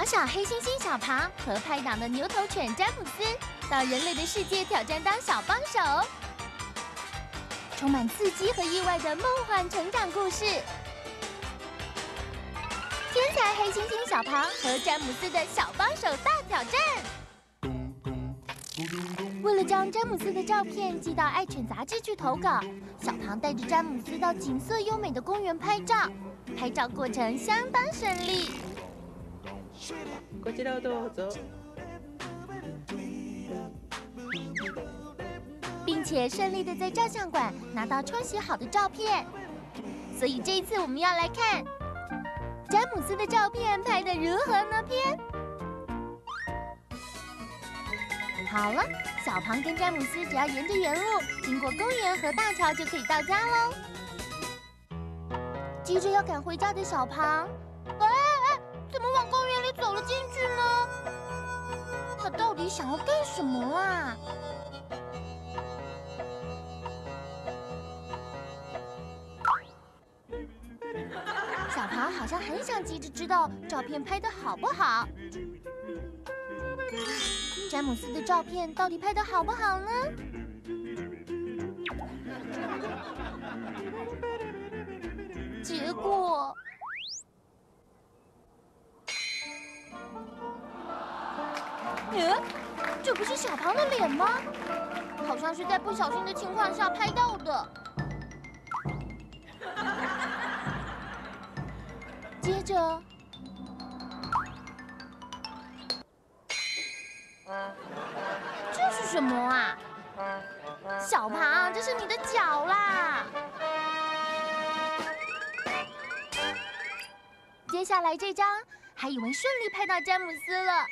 小小黑猩猩小庞和拍档的牛头犬詹姆斯到人类的世界挑战当小帮手，充满刺激和意外的梦幻成长故事。天才黑猩猩小庞和詹姆斯的小帮手大挑战。为了将詹姆斯的照片寄到爱犬杂志去投稿，小庞带着詹姆斯到景色优美的公园拍照，拍照过程相当顺利。 こちらをどうぞ。 并且顺利的在照相馆拿到冲洗好的照片，所以这一次我们要来看詹姆斯的照片拍得如何呢？好了，小庞跟詹姆斯只要沿着原路经过公园和大桥就可以到家喽。急着要赶回家的小庞，怎么往公园里走了进去呢？他到底想要干什么啊？小庞好像很想急着知道照片拍得好不好。詹姆斯的照片到底拍得好不好呢？结果，这不是小庞的脸吗？好像是在不小心的情况下拍到的。接着，这是什么啊？小庞，这是你的脚啦！接下来这张，还以为顺利拍到詹姆斯了。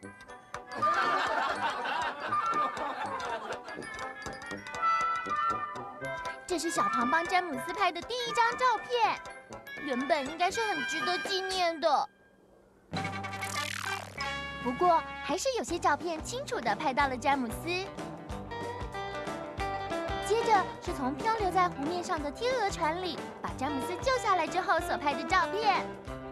这是小庞帮詹姆斯拍的第一张照片，原本应该是很值得纪念的。不过，还是有些照片清楚地拍到了詹姆斯。接着是从漂流在湖面上的天鹅船里把詹姆斯救下来之后所拍的照片。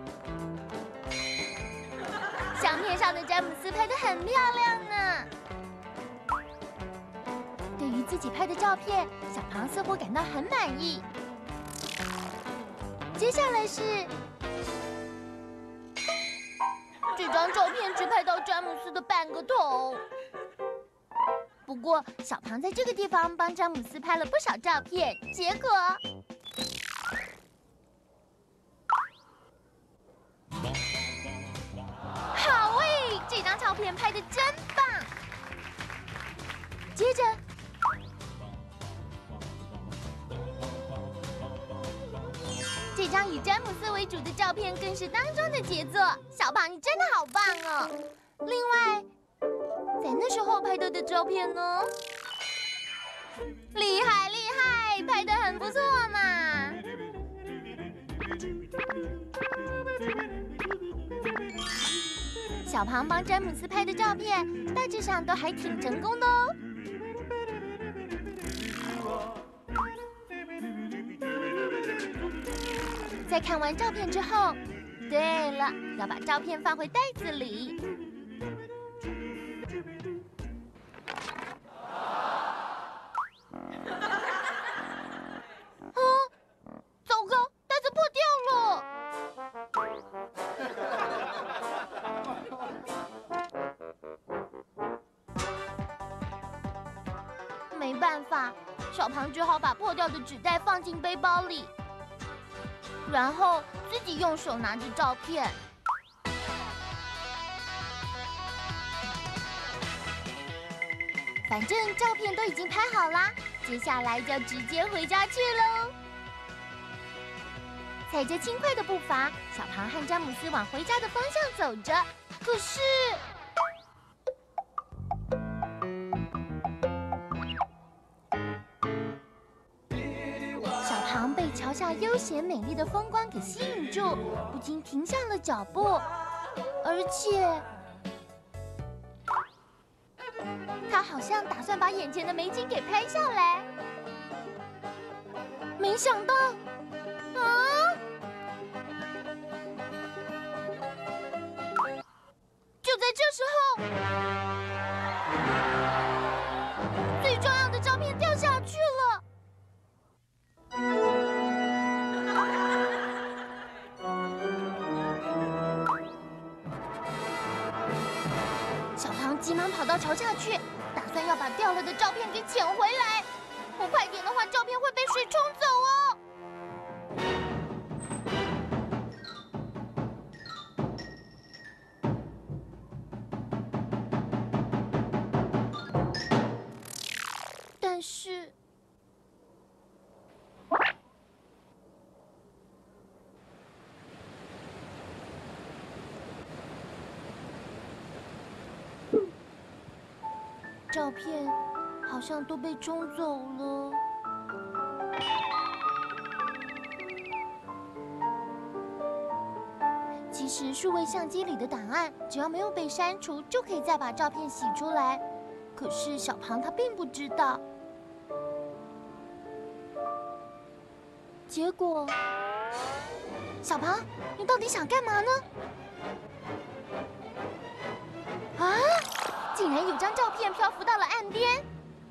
相片上的詹姆斯拍得很漂亮呢。对于自己拍的照片，小庞似乎感到很满意。接下来是这张照片只拍到詹姆斯的半个头。不过，小庞在这个地方帮詹姆斯拍了不少照片，结果好诶，这张照片拍得真棒。接着，这张以詹姆斯为主的照片更是当中的杰作。小庞，你真的好棒哦！另外，在那时候拍到的照片呢？厉害厉害，拍得很不错嘛！小庞帮詹姆斯拍的照片，大致上都还挺成功的哦。在看完照片之后，对了，要把照片放回袋子里。糟糕，袋子破掉了！没办法，小庞只好把破掉的纸袋放进背包里，然后自己用手拿着照片。反正照片都已经拍好啦，接下来就直接回家去喽。踩着轻快的步伐，小庞和詹姆斯往回家的方向走着。可是，小庞被桥下悠闲美丽的风光给吸引住，不禁停下了脚步，而且他好像打算把眼前的美景给拍下来。没想到， 这时候，最重要的照片掉下去了。小庞急忙跑到桥下去，打算要把掉了的照片给捡回来。不快点的话，照片会被水冲走哦。但是，照片好像都被冲走了。其实数位相机里的档案，只要没有被删除，就可以再把照片洗出来。可是小庞他并不知道。结果，小庞，你到底想干嘛呢？啊！竟然有张照片漂浮到了岸边。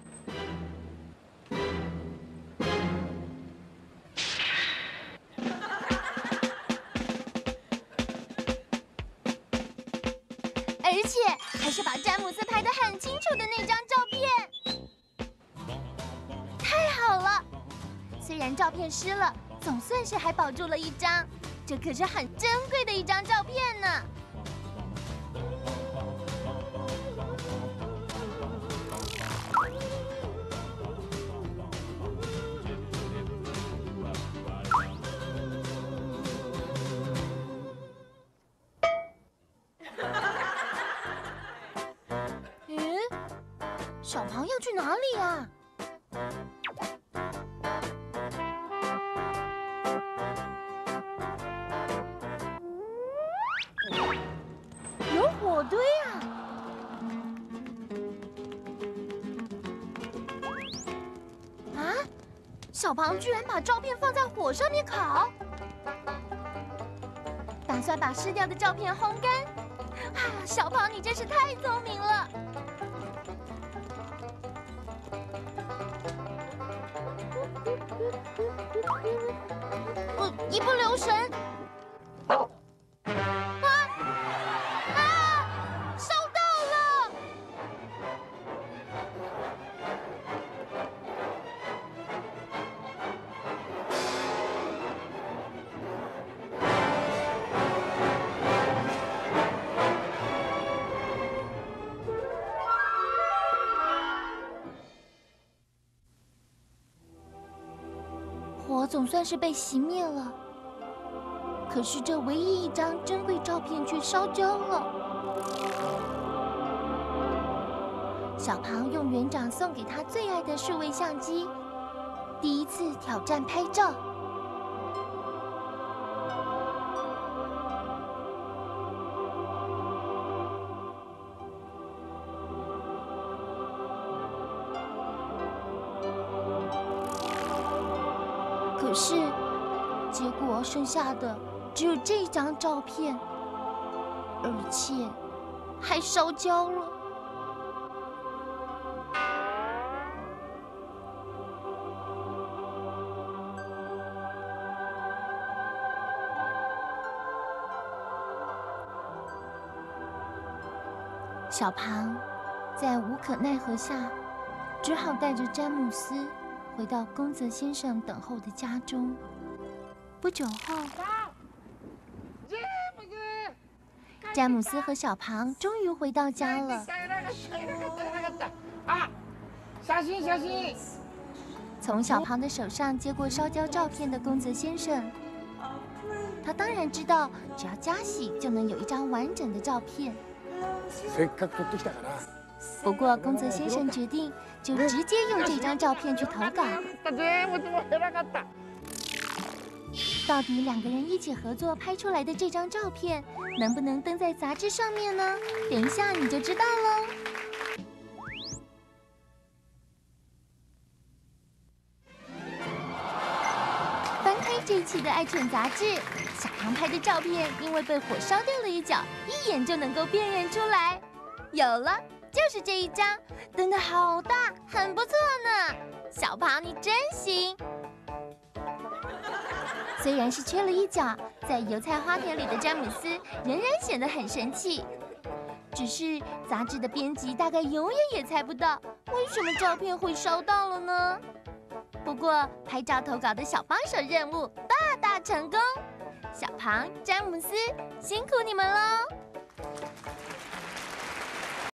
而且还是把詹姆斯拍得很清楚的那张照片。太好了！虽然照片湿了，总算是还保住了一张。这可是很珍贵的一张照片呢。小庞要去哪里啊？有火堆啊！啊！小庞居然把照片放在火上面烤，打算把湿掉的照片烘干。啊，小庞，你真是太聪明了！一不留神，烧到了！火总算是被熄灭了。可是这唯一一张珍贵照片却烧焦了。小庞用园长送给他最爱的数位相机，第一次挑战拍照。可是，结果剩下的只有这张照片，而且还烧焦了。小庞在无可奈何下，只好带着詹姆斯回到宫泽先生等候的家中。不久后，詹姆斯和小庞终于回到家了。从小庞的手上接过烧焦照片的宫泽先生，他当然知道，只要加洗就能有一张完整的照片。不过，宫泽先生决定就直接用这张照片去投稿。到底两个人一起合作拍出来的这张照片，能不能登在杂志上面呢？等一下你就知道喽。翻开这奇的爱犬杂志，小庞拍的照片因为被火烧掉了一角，一眼就能够辨认出来。有了，就是这一张，瞪得好大，很不错呢。小庞，你真行！虽然是缺了一角，在油菜花田里的詹姆斯仍然显得很生气。只是杂志的编辑大概永远也猜不到，为什么照片会烧到了呢？不过拍照投稿的小帮手任务大大成功，小庞、詹姆斯辛苦你们喽！